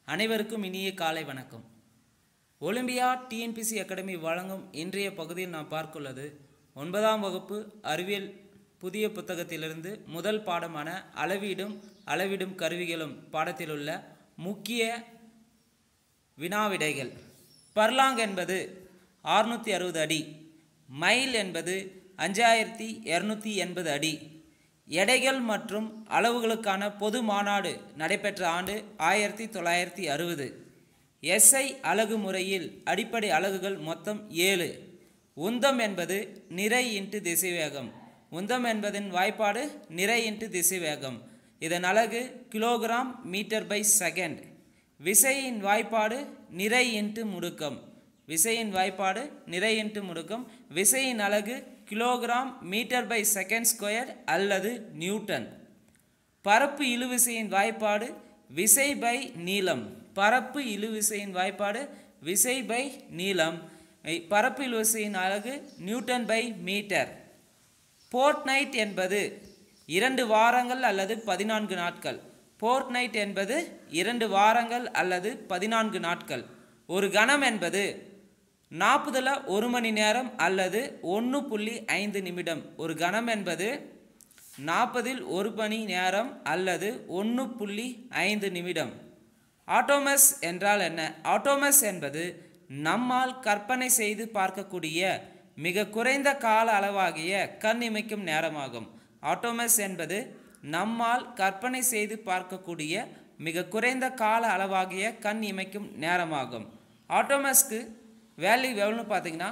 அனைவருக்கும் இனிய காலை வணக்கம். ஒலிம்பியா டிஎன்பிசி அகாடமி வழங்கும் இன்றைய பகுதியில் நாம் பார்க்குள்ளது 9ஆம் வகுப்பு அறிவியல் புதிய புத்தகத்திலிருந்து முதல் பாடமான அளவிடும் கருவிகளும் பாடத்தில் உள்ள முக்கிய வினாவிடைகள். பர்லாங் என்பது 660 அடி, மைல் என்பது 5280 அடி. எடைகள் மற்றும் அளவுகளுக்கான பொது மாநாடு நடைபெற்ற ஆண்டு 1960. SI அலகு முறையில் அடிப்படை அலகுகள் மொத்தம் 7. உந்தம் என்பது நிறை இன்ட்டு திசைவேகம். உந்தம் என்பதின் வாய்ப்பாடு நிறை இன்ட்டு திசைவேகம். இதன் அலகு கிலோகிராம் மீட்டர் பை செகண்ட். விசையின் வாய்ப்பாடு நிறை இன்ட்டு முடுக்கம். விசையின் வாய்ப்பாடு நிறை இன்ட்டு முடுக்கம். விசையின் அலகு kilogram metre by second square அல்லது நியூட்டன். பரப்பு இழுவிசையின் வாய்ப்பாடு விசை பை நீளம். பரப்பு இழுவிசையின் வாய்ப்பாடு விசை பை நீளம். பரப்பு இழுவிசையின் அலகு newton by metre. Fortnight என்பது 2 வாரங்கள் அல்லது 14 நாட்கள். போர்ட் நைட் என்பது 2 வாரங்கள் அல்லது 14 நாட்கள். ஒரு கணம் என்பது 40ல் 1 மணி நேரம் அல்லது 1.5 நிமிடம். ஒரு கணம் என்பது 40ல் 1 மணி நேரம் அல்லது 1.5 நிமிடம். ஆட்டோமஸ் என்றால் என்ன? ஆட்டோமஸ் என்பது நம்மால் கற்பனை செய்து பார்க்கக்கூடிய மிக குறைந்த கால அளவாகிய கண் இமைக்கும் நேரமாகும். ஆட்டோமஸ் என்பது நம்மால் கற்பனை செய்து பார்க்கக்கூடிய மிக குறைந்த கால அளவாகிய கண் இமைக்கும் நேரமாகும். ஆட்டோமஸ்க்கு வேல்யூ எவ்வளோன்னு பார்த்தீங்கன்னா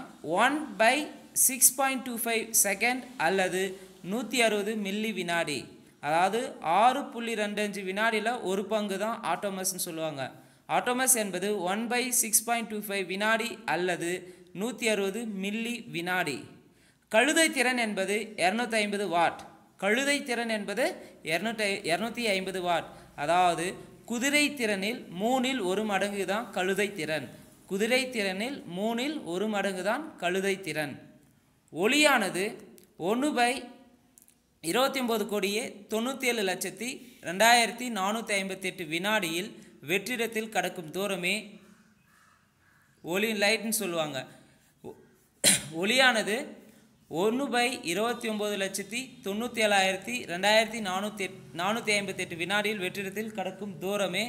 1/6.25 செகண்ட் அல்லது 160 மில்லி வினாடி. அதாவது 6.25 வினாடியில் ஒரு பங்கு தான் ஆட்டோமஸ்ன்னு சொல்லுவாங்க. ஆட்டோமஸ் என்பது 1/6.25 வினாடி அல்லது 160 மில்லி வினாடி. கழுதை திறன் என்பது 250 வாட். கழுதை திறன் என்பது 250 வாட். அதாவது குதிரை திறனில் 3ல் 1 மடங்கு தான் கழுதை திறன். குதிரை திறனில் 3ல் 1 மடங்கு தான் கழுதை திறன். ஒளியானது 1/29,97,02,458 வினாடியில் வெற்றிடத்தில் கடக்கும் தூரமே ஒளி லைட்னு சொல்லுவாங்க. ஒளியானது 1/29,97,02,458 வினாடியில் வெற்றிடத்தில் கடக்கும் தூரமே.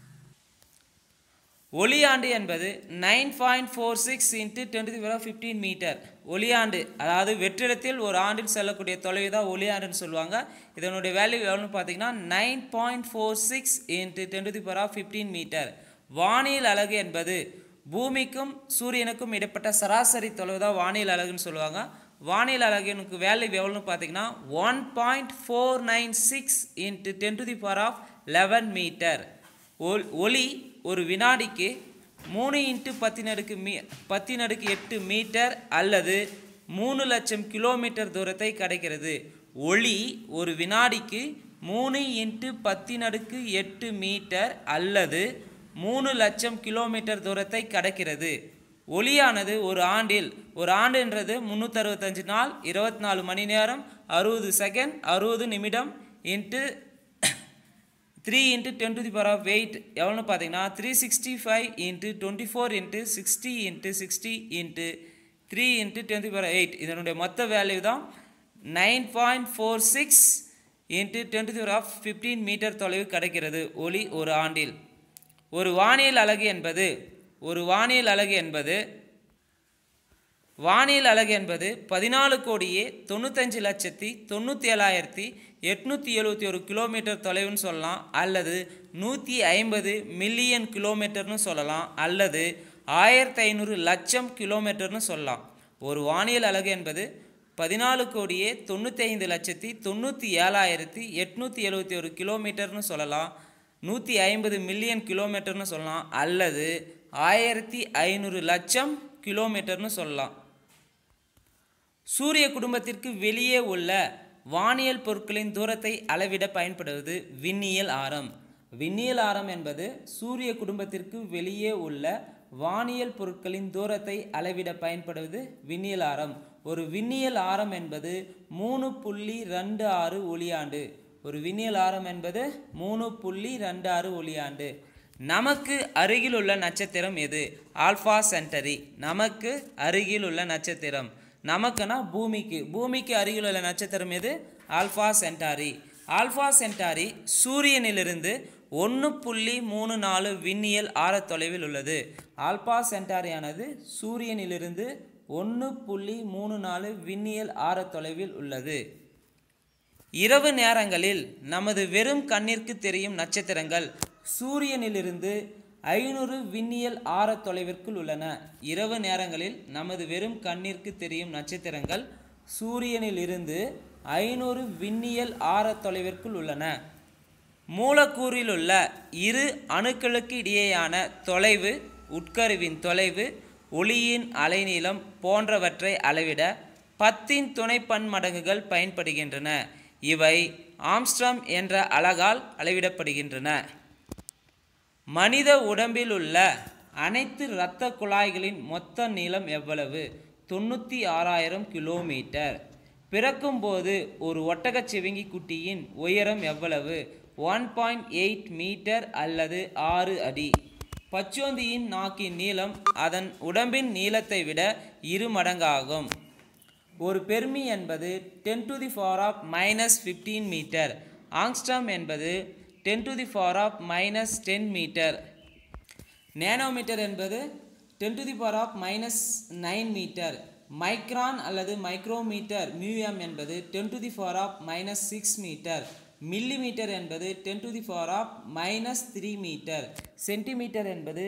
ஒளியாண்டு என்பது 9.46 × 10⁻15 மீட்டர். ஒளியாண்டு அதாவது வெற்றிடத்தில் ஒரு ஆண்டில் செல்லக்கூடிய தொலைவு தான் ஒளியாண்டுன்னு சொல்லுவாங்க. இதனுடைய வேல்யூ எவ்வளோன்னு பார்த்தீங்கன்னா 9.46 × 10⁻15 மீட்டர். வானியல் அலகு என்பது பூமிக்கும் சூரியனுக்கும் இடைப்பட்ட சராசரி தொலைவு தான் வானியல் அலகுன்னு சொல்லுவாங்க. வானியல் அலகுனுக்கு வேல்யூ எவ்வளோன்னு பார்த்தீங்கன்னா 1.496 × 10⁻11 மீட்டர். ஒளி ஒரு வினாடிக்கு 3 × 10⁸ மீட்டர் அல்லது 3 லட்சம் கிலோமீட்டர் தூரத்தை கடக்கிறது. ஒளி ஒரு வினாடிக்கு 3 × 10⁸ மீட்டர் அல்லது 3 லட்சம் கிலோமீட்டர் தூரத்தை கடக்கிறது. ஒளியானது ஒரு ஆண்டுன்றது 365 நாள், 24 மணி நேரம், 60 செகண்ட், 60 நிமிடம் இன்ட்டு 3 × 10⁸ எவ்வளோன்னு பார்த்தீங்கன்னா 365 × 24 × 60 × 60 × 3 × 10⁸. இதனுடைய மொத்த வேல்யூ தான் 9.46 × 10⁻15 மீட்டர் தொலைவு கிடைக்கிறது ஒளி ஒரு ஆண்டில். ஒரு வானியல் அலகு என்பது 14,95,97,871 கிலோமீட்டர் தொலைவுன்னு சொல்லலாம், அல்லது 150 மில்லியன் கிலோமீட்டர்னு சொல்லலாம், அல்லது 1500 லட்சம் கிலோமீட்டர்னு சொல்லலாம். ஒரு வானியல் அலகு என்பது 14,95,97,871 கிலோமீட்டர்னு சொல்லலாம், 150 மில்லியன் கிலோமீட்டர்னு சொல்லலாம், அல்லது 1500 லட்சம் கிலோமீட்டர்னு சொல்லலாம். சூரிய குடும்பத்திற்கு வெளியே உள்ள வானியல் பொருட்களின் தூரத்தை அளவிட பயன்படுவது விண்ணியல் ஆரம். விண்ணியல் ஆரம் என்பது சூரிய குடும்பத்திற்கு வெளியே உள்ள வானியல் பொருட்களின் தூரத்தை அளவிட பயன்படுவது விண்ணியல் ஆரம். ஒரு விண்ணியல் ஆரம் என்பது 3.26 ஒளியாண்டு. ஒரு விண்ணியல் ஆரம் என்பது 3.26 ஒளியாண்டு. நமக்கு அருகில் உள்ள நட்சத்திரம் எது? Alpha centauri. நமக்கு அருகில் உள்ள நட்சத்திரம், நமக்குனா பூமிக்கு அருகில் உள்ள நட்சத்திரம் எது? Alpha centauri. ஆல்ஃபா சென்டாரி சூரியனிலிருந்து 1.34 விண்ணியல் ஆர தொலைவில் உள்ளது. ஆல்ஃபா சென்டாரியானது சூரியனிலிருந்து 1.34 விண்ணியல் ஆர தொலைவில் உள்ளது. இரவு நேரங்களில் நமது வெறும் கண்ணிற்கு தெரியும் நட்சத்திரங்கள் சூரியனிலிருந்து 500 விண்ணியல் ஆர தொலைவிற்குள் உள்ளன. இரவு நேரங்களில் நமது வெறும் கண்ணிற்கு தெரியும் நட்சத்திரங்கள் சூரியனிலிருந்து 500 விண்ணியல் ஆர தொலைவிற்குள் உள்ளன. மூலக்கூறில் உள்ள இரு அணுக்களுக்கு இடையேயான தொலைவு, உட்கருவின் தொலைவு, ஒளியின் அலைநீளம் போன்றவற்றை அளவிட 10 துணை பன்மடங்குகள் பயன்படுகின்றன. இவை ஆம்ஸ்ட்ராம் என்ற அலகால் அளவிடப்படுகின்றன. மனித உடம்பில் உள்ள அனைத்து இரத்த குழாய்களின் மொத்த நீளம் எவ்வளவு? 96,000 கிலோமீட்டர். பிறக்கும்போது ஒரு ஒட்டகச்சிவிங்கி குட்டியின் உயரம் எவ்வளவு? 1.8 மீட்டர் அல்லது 6 அடி. பச்சோந்தியின் நாக்கின் நீளம் அதன் உடம்பின் நீளத்தை விட 2 மடங்காகும். ஒரு பெர்மி என்பது 10⁻⁻15 மீட்டர். ஆங்ஸ்ட்ராம் என்பது 10⁻⁻10 மீட்டர். நேனோமீட்டர் என்பது 10⁻⁻9 மீட்டர். மைக்ரான் அல்லது மைக்ரோமீட்டர் மியூஎம் என்பது 10⁻⁻6 மீட்டர். மில்லிமீட்டர் என்பது 10⁻⁻3 மீட்டர். சென்டிமீட்டர் என்பது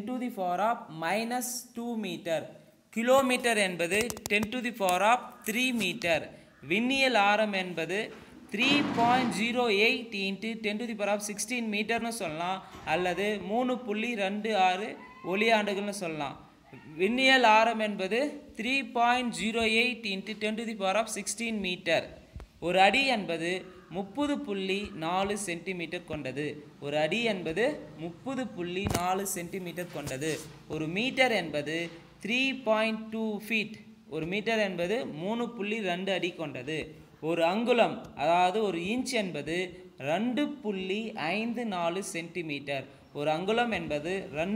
10⁻⁻2 மீட்டர். கிலோமீட்டர் என்பது 10⁻3 மீட்டர். விண்ணியல் ஆரம் என்பது 3.08 × 10⁻16 மீட்டர்னு சொல்லலாம், அல்லது 3.26 ஒளியாண்டுகள்னு சொல்லலாம். விண்ணியல் ஆரம் என்பது 3.08 × 10⁻16 மீட்டர். ஒரு அடி என்பது 30.4 சென்டிமீட்டர் கொண்டது. ஒரு அடி என்பது 30.4 சென்டிமீட்டர் கொண்டது. ஒரு மீட்டர் என்பது 3.2 ஃபீட். ஒரு மீட்டர் என்பது 3.2 அடி கொண்டது. ஒரு அங்குலம் அதாவது ஒரு இன்ச் என்பது 2.54 சென்டிமீட்டர். ஒரு அங்குலம் என்பது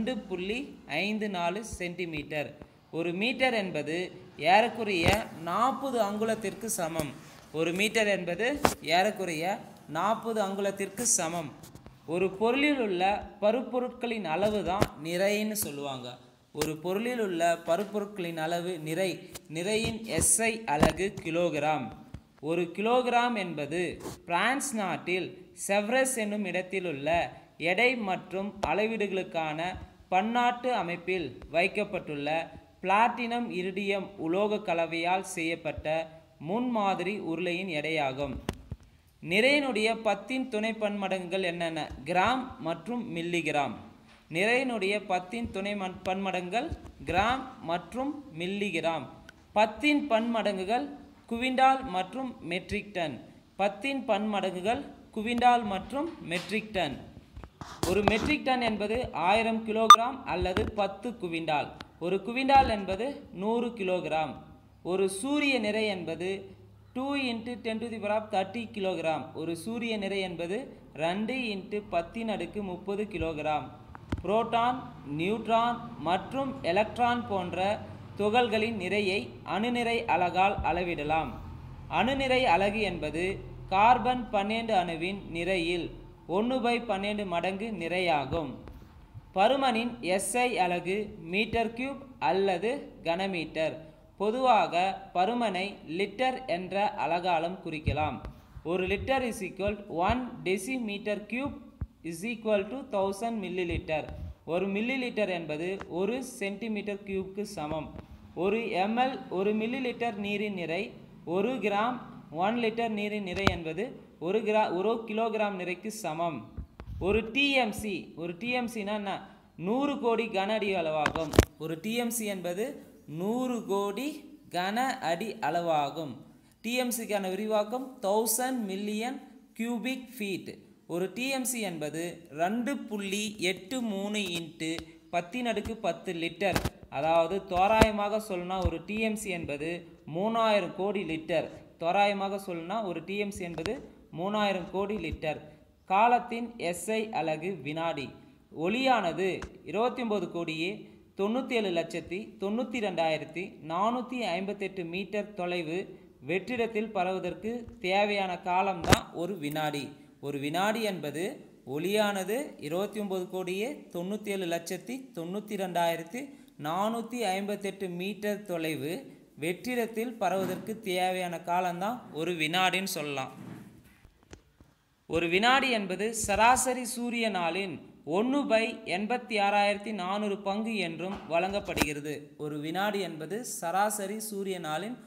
2.54 சென்டிமீட்டர். ஒரு மீட்டர் என்பது ஏறக்குறைய 40 அங்குலத்திற்கு சமம். ஒரு மீட்டர் என்பது ஏறக்குறைய 40 அங்குலத்திற்கு சமம். ஒரு பொருளில் உள்ள பருப்பொருட்களின் அளவு தான் நிறைன்னு சொல்லுவாங்க. ஒரு பொருளில் உள்ள பருப்பொருட்களின் அளவு நிறை. நிறையின் SI அலகு கிலோகிராம். ஒரு கிலோகிராம் என்பது பிரான்ஸ் நாட்டில் செவ்ரஸ் என்னும் இடத்தில் உள்ள எடை மற்றும் அளவீடுகளுக்கான பன்னாட்டு அமைப்பில் வைக்கப்பட்டுள்ள பிளாட்டினம் இரிடியம் உலோக கலவையால் செய்யப்பட்ட முன்மாதிரி உருளையின் எடையாகும். நிறையினுடைய 10 துணை பன்மடங்குகள் என்னென்ன? கிராம் மற்றும் மில்லிகிராம். நிறையினுடைய 10 துணை பன்மடங்குகள் கிராம் மற்றும் மில்லிகிராம். 10 பன்மடங்குகள் குவிண்டால் மற்றும் மெட்ரிக் டன். 10 பன்மடங்குகள் குவிண்டால் மற்றும் மெட்ரிக் டன். ஒரு மெட்ரிக் டன் என்பது 1000 கிலோகிராம் அல்லது 10 குவிண்டால். ஒரு குவிண்டால் என்பது 100 கிலோகிராம். ஒரு சூரிய நிறை என்பது 2 × 10⁻30 கிலோகிராம். ஒரு சூரிய நிறை என்பது 2 × 10⁻30 கிலோகிராம். புரோட்டான், நியூட்ரான் மற்றும் எலக்ட்ரான் போன்ற துகள்களின் நிறையை அணுநிறை அலகால் அளவிடலாம். அணுநிறை அலகு என்பது கார்பன் 12 அணுவின் நிறையில் 1/12 மடங்கு நிறையாகும். பருமனின் SI அலகு மீட்டர் கியூப் அல்லது கனமீட்டர். பொதுவாக பருமனை லிட்டர் என்ற அலகாலும் குறிக்கலாம். ஒரு லிட்டர் = 1 டெசிமீட்டர் கியூப் = 1000 மில்லிலிட்டர். ஒரு மில்லிலிட்டர் என்பது 1 சென்டிமீட்டர் கியூப்க்கு சமம். ஒரு ml 1 மில்லிலிட்டர் நீரின் நிறை. 1 கிராம் 1 லிட்டர் நீரின் நிறை என்பது 1 கிலோகிராம் நிறைக்கு சமம். ஒரு TMC னா 100 கோடி கன அடி அளவாகும். ஒரு TMC என்பது 100 கோடி கன அடி அளவாகும். TMCக்கான விரிவாக்கம் 1000 மில்லியன் கியூபிக் ஃபீட். ஒரு TMC என்பது 2.83 × 10⁻10 லிட்டர். அதாவது தோராயமாக சொல்லணும்னா ஒரு TMC என்பது 3000 கோடி லிட்டர். தோராயமாக சொல்லணும்னா ஒரு TMC என்பது 3000 கோடி லிட்டர். காலத்தின் SI அலகு வினாடி. ஒளியானது 29,97,92,458 மீட்டர் தொலைவு வெற்றிடத்தில் பரவுவதற்கு தேவையான காலம்தான் ஒரு வினாடி. ஒரு வினாடி என்பது ஒளியானது 29,97,92,458 மீட்டர் தொலைவு வெற்றிடத்தில் பரவுவதற்கு தேவையான காலம்தான் ஒரு வினாடின்னு சொல்லலாம். ஒரு வினாடி என்பது சராசரி சூரிய நாளின் 1/86,400 பங்கு என்றும் வழங்கப்படுகிறது. ஒரு வினாடி என்பது சராசரி சூரிய நாளின்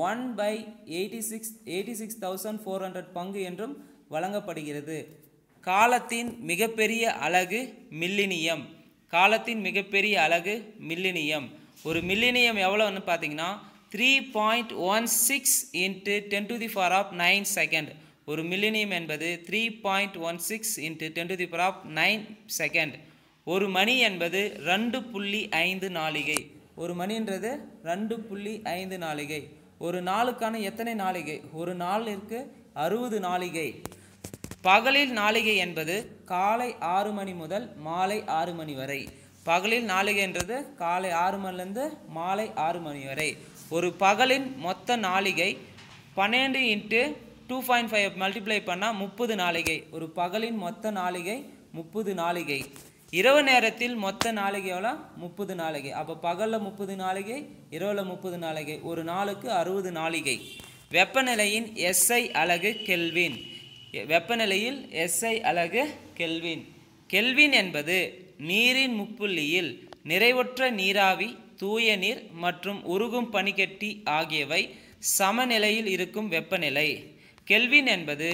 1/86,400 பங்கு என்றும் வழங்கப்படுகிறது. காலத்தின் மிகப்பெரிய அலகு மில்லினியம். காலத்தின் மிகப்பெரிய அலகு மில்லினியம். ஒரு மில்லினியம் எவ்வளோன்னு பார்த்தீங்கன்னா 3.16 × 10⁹ செகண்ட். ஒரு மில்லினியம் என்பது 3.16 × 10⁹ செகண்ட். ஒரு மணி என்பது 2.5 நாளிகை. ஒரு மணின்றது 2.5 நாளிகை. ஒரு நாளுக்கான எத்தனை நாளிகை? ஒரு நாளிற்கு 60 நாளிகை. பகலில் நாளிகை என்பது காலை 6 மணி முதல் மாலை 6 மணி வரை. பகலில் நாளிகை என்றது காலை 6 மணிலேருந்து மாலை 6 மணி வரை. ஒரு பகலின் மொத்த நாளிகை 12 × 2.5 மல்டிப்ளை பண்ணால் 30 நாளிகை. ஒரு பகலின் மொத்த நாளிகை 30 நாளிகை. இரவு நேரத்தில் மொத்த நாளிகை எவ்வளோ? 30 நாளிகை. அப்போ பகலில் 30 நாளிகை, இரவில் 30 நாளிகை. ஒரு நாளுக்கு 60 நாளிகை. வெப்பநிலையின் SI அலகு கெல்வின். வெப்பநிலையில் SI அலகு கெல்வின். கெல்வின் என்பது நீரின் முப்புள்ளியில் நிறைவுற்ற நீராவி, தூய நீர் மற்றும் உருகும் பனிக்கட்டி ஆகியவை சமநிலையில் இருக்கும் வெப்பநிலை. கெல்வின் என்பது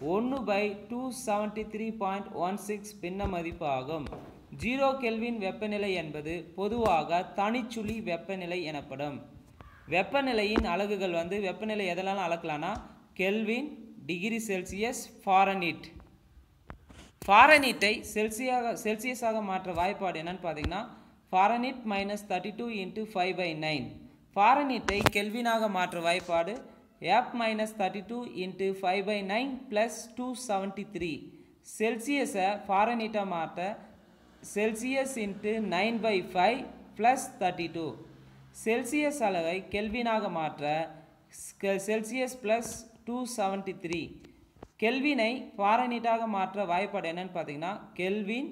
1/273.16 பின்ன மதிப்பு ஆகும். 0 கெல்வின் வெப்பநிலை என்பது பொதுவாக தனிச்சுழி வெப்பநிலை எனப்படும். வெப்பநிலையின் அலகுகள் வெப்பநிலை எதெல்லாம் அளக்கலாம்னா கெல்வின், டிகிரி செல்சியஸ், ஃபாரன்ஹீட். ஃபாரன்ஹீட்டை செல்சியஸாக மாற்ற வாய்ப்பாடு என்னன்னு பார்த்தீங்கன்னா ஃபாரன்ஹீட் -32 × 5/9. ஃபாரன்ஹீட்டை கெல்வினாக மாற்ற வாய்ப்பாடு F-32 × 5/9 + 273. செல்சியஸை ஃபாரன்ஹீட்டாக மாற்ற செல்சியஸ் × 9/5 + 32. செல்சியஸ் அளவை கெல்வினாக மாற்ற செல்சியஸ் + 273. கெல்வினை ஃபாரன்ஹீட்டாக மாற்ற வாய்ப்பாடு என்னன்னு பார்த்தீங்கன்னா கெல்வின்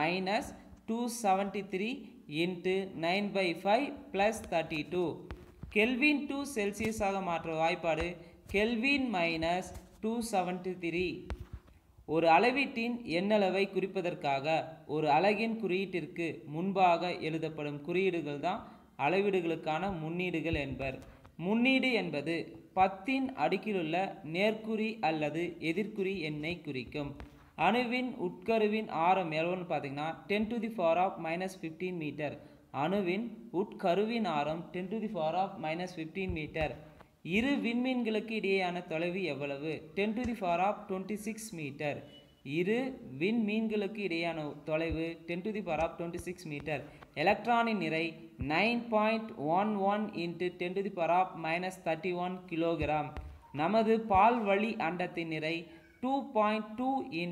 -273 × 9/5 + 32. கெல்வின் டு செல்சியஸாக மாற்ற வாய்ப்பாடு கெல்வின் -273. ஒரு அளவீட்டின் எண்ணளவை குறிப்பதற்காக ஒரு அலகின் குறியீட்டிற்கு முன்பாக எழுதப்படும் குறியீடுகள் தான் அளவீடுகளுக்கான முன்னீடுகள் என்பர். முன்னீடு என்பது 10ன் அடுக்கிலுள்ள நேர்க்குறி அல்லது எதிர்க்குறி எண்ணை குறிக்கும். அணுவின் உட்கருவின் ஆரம் எவ்வளோன்னு பார்த்தீங்கன்னா 10⁻⁻15 மீட்டர். அணுவின் உட்கருவின் ஆரம் 10⁻⁻15 மீட்டர். இரு விண்மீன்களுக்கு இடையேயான தொலைவு எவ்வளவு? 10⁻26 மீட்டர். இரு விண்மீன்களுக்கு இடையேயான தொலைவு 10⁻26 மீட்டர். எலக்ட்ரானின் நிறை 9.11 × 10⁻−31 கிலோகிராம். நமது பால்வழி அண்டத்தின் நிறை 2.2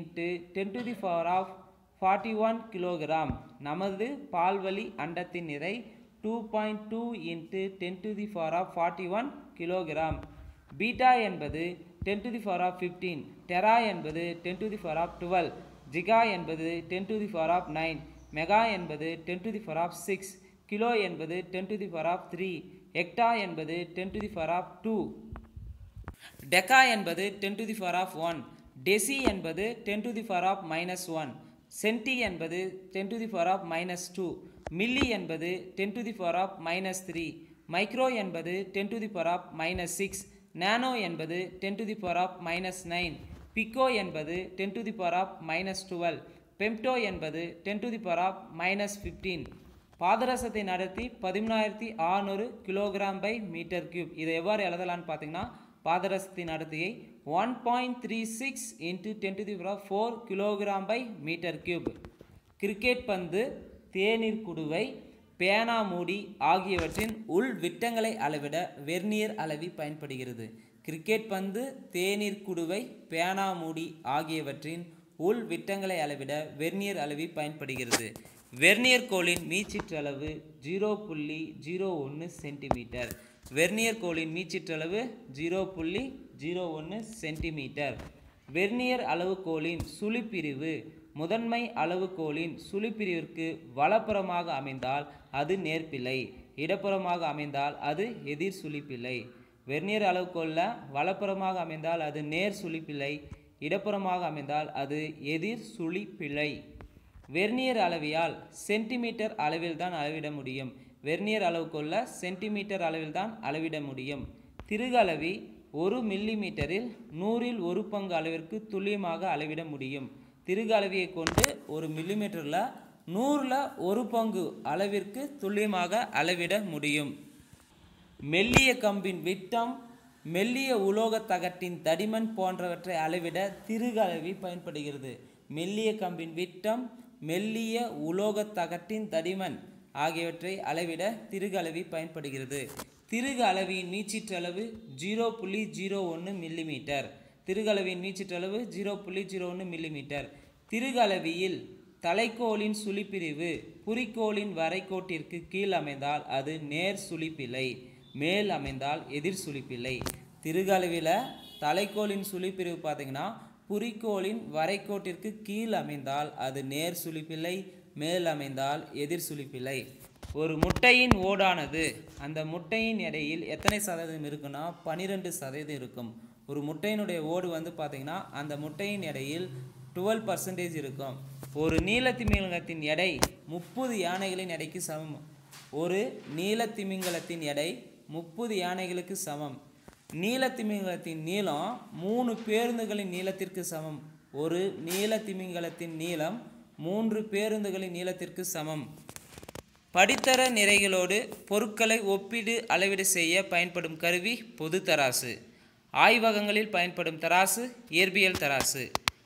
× 10⁻41 கிலோகிராம். நமது பால்வழி அண்டத்தின் நிறை 2.2 × 10⁻41 கிலோகிராம். பீட்டா என்பது 10⁻15, டெரா என்பது 10⁻12, ஜிகா என்பது 10⁻9, மெகா என்பது 10⁻6, கிலோ என்பது 10⁻3, ஹெக்டா என்பது 10⁻2, டெக்கா என்பது 10⁻1, டெசி என்பது 10⁻−1, சென்டி என்பது 10⁻−2, மில்லி என்பது 10⁻−3, மைக்ரோ என்பது 10⁻−6, நானோ என்பது 10⁻−9, பிக்கோ என்பது 10⁻−12, பெம்டோ என்பது 10⁻−15. பாதரசத்தின் அடர்த்தி 13,600 kg/m3. இதை எவ்வாறு எழுதலான்னு பார்த்தீங்கன்னா பாதரசத்தின் அடர்த்தியை 1.36 × 10⁴ kg/m3. கிரிக்கெட் பந்து, தேநீர் குடுவை, பேனா மூடி ஆகியவற்றின் உள் விட்டங்களை அளவிட வெர்னியர் அளவி பயன்படுகிறது. கிரிக்கெட் பந்து, தேநீர் குடுவை, பேனா மூடி ஆகியவற்றின் உள் விட்டங்களை அளவிட வெர்னியர் அளவி பயன்படுகிறது. வெர்னியர் கோலின் மீச்சிற்றளவு 0.01 சென்டிமீட்டர். வெர்னியர் கோலின் மீச்சிற்றளவு 0.01 சென்டிமீட்டர். வெர்னியர் அளவுகோலின் சுழிப்பிரிவு முதன்மை அளவுகோலின் சுழிப்பிரிவிற்கு வலப்புறமாக அமைந்தால் அது நேர்பிழை, இடப்புறமாக அமைந்தால் அது எதிர் சுழிப்பிழை. வெர்னியர் அளவுகோலில் வலப்புறமாக அமைந்தால் அது நேர் சுழிப்பிழை, இடப்புறமாக அமைந்தால் அது எதிர் சுழிப்பிழை. வெர்னியர் அளவியால் சென்டிமீட்டர் அளவில் தான் அளவிட முடியும். வெர்னியர் அளவுகோலில் சென்டிமீட்டர் அளவில் தான் அளவிட முடியும். திருகு அளவி 1 மில்லிமீட்டரில் 100ல் 1 பங்கு அளவிற்கு துல்லியமாக அளவிட முடியும். திருகு அளவியை கொண்டு 1 மில்லிமீட்டரில் 100ல் 1 பங்கு அளவிற்கு துல்லியமாக அளவிட முடியும். மெல்லிய கம்பின் விட்டம், மெல்லிய உலோக தகட்டின் தடிமன் போன்றவற்றை அளவிட திருகு அளவி பயன்படுகிறது. மெல்லிய கம்பின் விட்டம், மெல்லிய உலோக தகட்டின் தடிமன் ஆகியவற்றை அளவிட திருகு அளவி பயன்படுகிறது. திருகு அளவியின் மீச்சிற்றளவு 0.01 மில்லிமீட்டர். திருகு அளவியின் மீச்சிற்றளவு 0.01 மில்லிமீட்டர். திருகு அளவியில் தலைக்கோலின் சுழிப்பிரிவு குறிக்கோளின் வரைகோட்டிற்கு கீழ் அமைந்தால் அது நேர் சுழிப்பிழை, மேல் அமைந்தால் எதிர் சுழிப்பிழை. திருகு அளவில் தலைக்கோலின் சுழிப்பிரிவு பார்த்தீங்கன்னா குறிக்கோளின் வரைகோட்டிற்கு கீழ் அமைந்தால் அது நேர் சுழிப்பிழை, மேல் அமைந்தால் எதிர் சுழிப்பிழை. ஒரு முட்டையின் ஓடானது அந்த முட்டையின் எடையில் எத்தனை சதவீதம் இருக்குன்னா 12% இருக்கும். ஒரு முட்டையினுடைய ஓடு வந்து பார்த்தீங்கன்னா அந்த முட்டையின் எடையில் 12% இருக்கும். ஒரு நீலத்திமிங்கலத்தின் எடை 30 யானைகளின் எடைக்கு சமம். ஒரு நீலத்திமிங்கலத்தின் எடை 30 யானைகளுக்கு சமம். நீலத்திமிங்கலத்தின் நீளம் 3 பேருந்துகளின் நீளத்திற்கு சமம். ஒரு நீலத்திமிங்கலத்தின் நீளம் 3 பேருந்துகளின் நீளத்திற்கு சமம். படித்தர நிறைகளோடு பொருட்களை ஒப்பீடு அளவீடு செய்ய பயன்படும் கருவி பொது தராசு. ஆய்வகங்களில் பயன்படும் தராசு இயற்பியல் தராசு.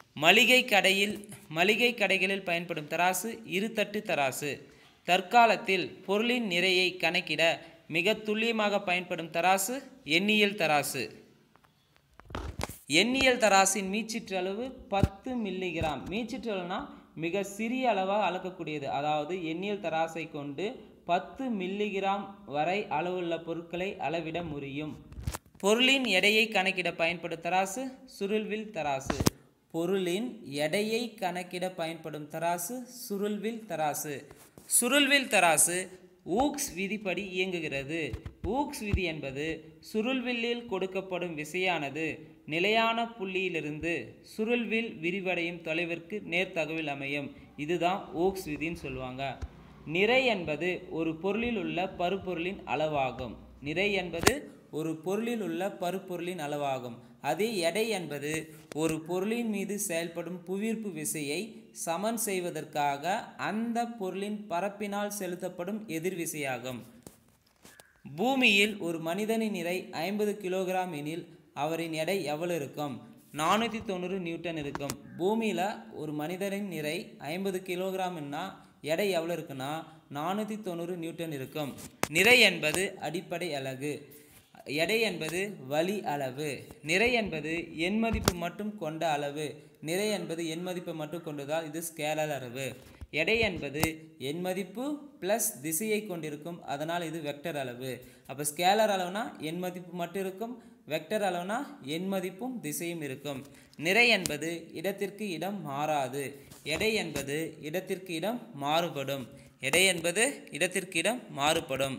மளிகை கடைகளில் பயன்படும் தராசு இருதட்டு தராசு. தற்காலத்தில் பொருளின் நிறையை கணக்கிட மிக துல்லியமாக பயன்படும் தராசு எண்ணியல் தராசு. எண்ணியல் தராசின் மீச்சிற்றளவு 10 மில்லிகிராம். மீச்சிற்றளவுனா மிக சிறிய அளவாக அளக்கக்கூடியது. அதாவது எண்ணியல் தராசை கொண்டு 10 மில்லிகிராம் வரை அளவுள்ள பொருட்களை அளவிட முடியும். பொருளின் எடையை கணக்கிட பயன்படும் தராசு சுருள்வில் தராசு. பொருளின் எடையை கணக்கிட பயன்படும் தராசு சுருள்வில் தராசு. சுருள்வில் தராசு ஊக்ஸ் விதிப்படி இயங்குகிறது. ஊக்ஸ் விதி என்பது சுருள்வில்லில் கொடுக்கப்படும் விசையானது நிலையான புள்ளியிலிருந்து சுருள்வில் விரிவடையும் தொலைவிற்கு நேர்தகவில் அமையும். இதுதான் ஊக்ஸ் விதின்னு சொல்லுவாங்க. நிறை என்பது ஒரு பொருளில் உள்ள பருப்பொருளின் அளவாகும். நிறை என்பது ஒரு பொருளில் உள்ள பருப்பொருளின் அளவாகும். அதே எடை என்பது ஒரு பொருளின் மீது செயல்படும் புவியீர்ப்பு விசையை சமன் செய்வதற்காக அந்த பொருளின் பரப்பினால் செலுத்தப்படும் எதிர்விசையாகும். பூமியில் ஒரு மனிதனின் நிறை 50 கிலோகிராம் எனில் அவரின் எடை எவ்வளவு இருக்கும்? 490 நியூட்டன் இருக்கும். பூமியில் ஒரு மனிதனின் நிறை 50 கிலோகிராம்னா எடை எவ்வளோ இருக்குன்னா 490 நியூட்டன் இருக்கும். நிறை என்பது அடிப்படை அலகு. எடை என்பது வழி அளவு. நிறை என்பது எண் மதிப்பு மட்டும் கொண்ட அளவு. நிறை என்பது எண் மதிப்பை மட்டும் கொண்டதால் இது ஸ்கேலர் அளவு. எடை என்பது எண் மதிப்பு ப்ளஸ் திசையை கொண்டிருக்கும், அதனால் இது வெக்டர் அளவு. அப்போ ஸ்கேலர் அளவுனா எண் மதிப்பு மட்டும் இருக்கும், வெக்டர் அளவுனா எண் மதிப்பும் திசையும் இருக்கும். நிறை என்பது இடத்திற்கு இடம் மாறாது. எடை என்பது இடத்திற்கு இடம் மாறுபடும். எடை என்பது இடத்திற்கு இடம் மாறுபடும்.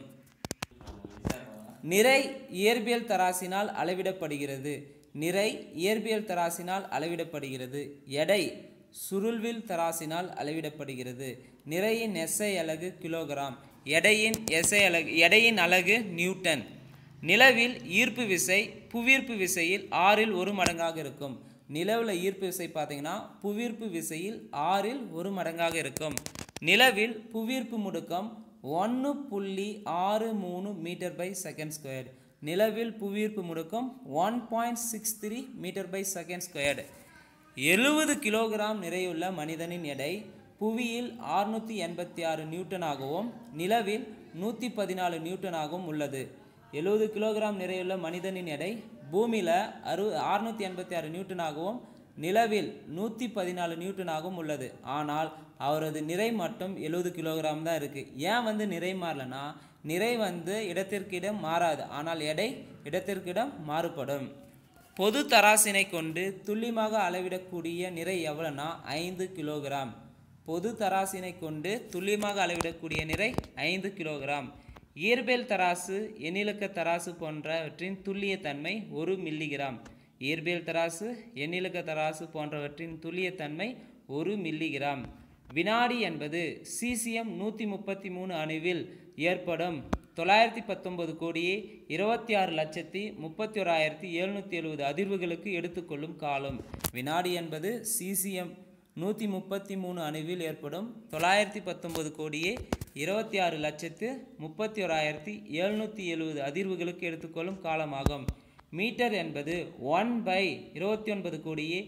நிறை இயற்பியல் தராசினால் அளவிடப்படுகிறது. நிறை இயற்பியல் தராசினால் அளவிடப்படுகிறது. எடை சுருள்வில் தராசினால் அளவிடப்படுகிறது. நிறையின் எஸ்ஐ அலகு கிலோகிராம். எடையின் அலகு நியூட்டன். நிலவில் ஈர்ப்பு விசை புவியீர்ப்பு விசையில் 6ல் 1 மடங்காக இருக்கும். நிலவில் ஈர்ப்பு விசை பார்த்தீங்கன்னா புவியீர்ப்பு விசையில் 6ல் 1 மடங்காக இருக்கும். நிலவில் புவியீர்ப்பு முடுக்கம் 1.63 மீட்டர் பை செகண்ட் ஸ்கொயர். நிலவில் புவியீர்ப்பு முடுக்கம் 1.63 metre by second square. 70 kilogram நிறையுள்ள மனிதனின் எடை புவியில் 686 நியூட்டனாகவும் நிலவில் 114 நியூட்டனாகவும் உள்ளது. 70 கிலோகிராம் நிறையுள்ள மனிதனின் எடை பூமியில் 686 நியூட்டனாகவும் நிலவில் 114 நியூட்டனாகவும் உள்ளது. ஆனால் அவரது நிறை மட்டும் 70 கிலோகிராம் தான் இருக்குது. ஏன் நிறை மாறலன்னா, நிறை இடத்திற்கிடம் மாறாது, ஆனால் எடை இடத்திற்கிடம் மாறுபடும். பொது தராசினை கொண்டு துல்லியமாக அளவிடக்கூடிய நிறை எவ்வளோனா 5 கிலோகிராம். பொது தராசினை கொண்டு துல்லியமாக அளவிடக்கூடிய நிறை 5 கிலோகிராம். இயற்பியல் தராசு, எண்ணிலக்க தராசு போன்றவற்றின் துல்லியத்தன்மை 1 மில்லிகிராம். இயற்பியல் தராசு, எண்ணிலக்க தராசு போன்றவற்றின் துல்லியத்தன்மை 1 மில்லிகிராம். வினாடி என்பது சீசியம் 133 அணுவில் ஏற்படும் 919 கோடியே 26,31,770 அதிர்வுகளுக்கு எடுத்துக்கொள்ளும் காலம். வினாடி என்பது சீசியம் 133 அணுவில் ஏற்படும் 919 கோடியே 26,31,770 அதிர்வுகளுக்கு எடுத்துக்கொள்ளும் காலமாகும். மீட்டர் என்பது 1/29 கோடியே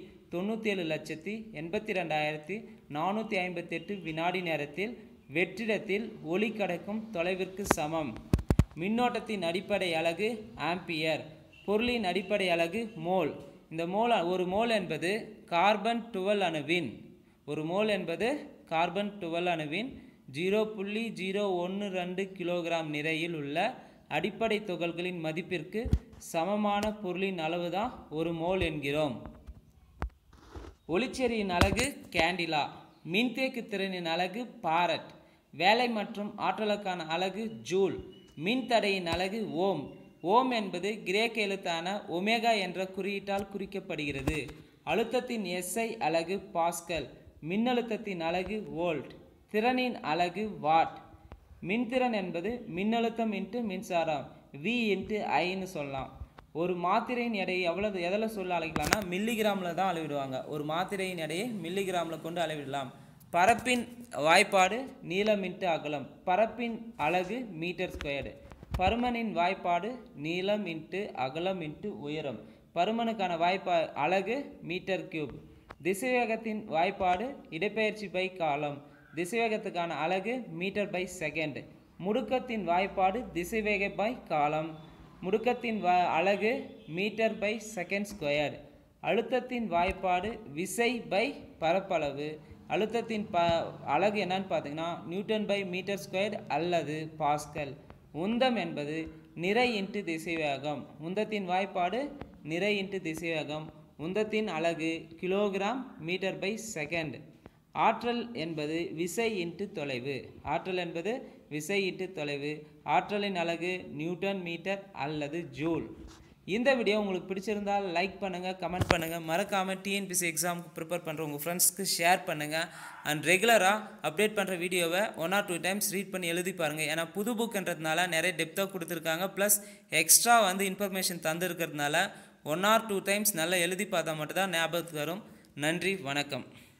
97,82,458 வினாடி நேரத்தில் வெற்றிடத்தில் ஒளி கடக்கும் தொலைவிற்கு சமம். மின்னோட்டத்தின் அடிப்படை அலகு ஆம்பியர். பொருளின் அடிப்படை அலகு மோல். இந்த ஒரு மோல் என்பது கார்பன் 12 அணுவின் 0.012 கிலோகிராம் நிறையில் உள்ள அடிப்படை துகள்களின் மதிப்பிற்கு சமமான பொருளின் அளவு தான் ஒரு மோல் என்கிறோம். ஒளிச்செறியின் அலகு கேண்டிலா. மின்தேக்கு திறனின் அலகு பாரட். வேலை மற்றும் ஆற்றலுக்கான அலகு ஜூல். மின்தடையின் அலகு ஓம். ஓம் என்பது கிரேக்க எழுத்தான ஒமேகா என்ற குறியீட்டால் குறிக்கப்படுகிறது. அழுத்தத்தின் எஸ்ஐ அலகு பாஸ்கல். மின்னழுத்தத்தின் அலகு வோல்ட். திறனின் அலகு வாட். மின்திறன் என்பது மின்னழுத்தம் இன்ட்டு மின்சாரம், V இன்ட்டு ஐன்னு சொல்லலாம். ஒரு மாத்திரையின் எடையை எதில் சொல்ல அழைக்கலாம்னா மில்லிகிராமில் தான் அளவிடுவாங்க. ஒரு மாத்திரையின் எடையை மில்லிகிராமில் கொண்டு அளவிடலாம். பரப்பின் வாய்ப்பாடு நீளம் இன்ட்டு அகலம். பரப்பின் அலகு மீட்டர் ஸ்கொயர்டு. பருமனின் வாய்ப்பாடு நீளம் இன்ட்டு அகலம் இன்ட்டு உயரம். பருமனுக்கான அலகு மீட்டர் கியூப். திசைவேகத்தின் வாய்ப்பாடு இடப்பெயர்ச்சி பை காலம். திசைவேகத்துக்கான அலகு மீட்டர் பை செகண்ட். முடுக்கத்தின் வாய்ப்பாடு திசைவேக பை காலம். முடுக்கத்தின் அலகு மீட்டர் பை செகண்ட் ஸ்கொயர். அழுத்தத்தின் வாய்ப்பாடு விசை பை பரப்பளவு. அழுத்தத்தின் அலகு என்னன்னு பார்த்தீங்கன்னா நியூட்டன் பை மீட்டர் ஸ்கொயர் அல்லது பாஸ்கல். உந்தம் என்பது நிறை இன்ட்டு திசைவேகம். உந்தத்தின் வாய்ப்பாடு நிறை இன்ட்டு திசைவேகம். உந்தத்தின் அலகு கிலோகிராம் மீட்டர் பை செகண்ட். ஆற்றல் என்பது விசை இன்ட்டு தொலைவு. ஆற்றல் என்பது விசை இன்ட்டு தொலைவு. ஆற்றலின் அலகு நியூட்டன் மீட்டர் அல்லது ஜூல். இந்த வீடியோ உங்களுக்கு பிடிச்சிருந்தால் லைக் பண்ணுங்கள், கமெண்ட் பண்ணுங்கள். மறக்காமல் டிஎன்பிசி எக்ஸாமுக்கு ப்ரிப்பேர் பண்ணுற உங்கள் ஃப்ரெண்ட்ஸ்க்கு ஷேர் பண்ணுங்கள். அண்ட் ரெகுலராக அப்டேட் பண்ணுற வீடியோவை 1 or 2 times ரீட் பண்ணி எழுதி பாருங்கள். ஏன்னா புது புக்குன்றதுனால நிறைய டெப்த்தாக கொடுத்துருக்காங்க. ப்ளஸ் எக்ஸ்ட்ரா இன்ஃபர்மேஷன் தந்துருக்கிறதுனால 1 or 2 times நல்லா எழுதி பார்த்தா மட்டும்தான் ஞாபகத்துக்கு வரும். நன்றி, வணக்கம்.